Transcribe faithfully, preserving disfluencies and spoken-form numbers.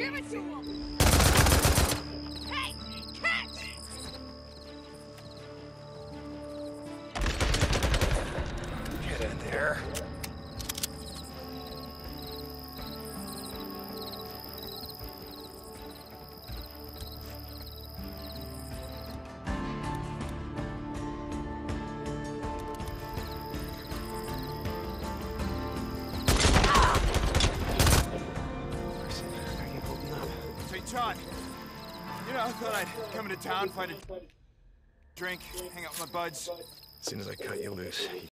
Give it to him! Hey! Catch! Get in there. John, you know, I thought I'd come into town, find a drink, hang out with my buds. As soon as I cut you loose, you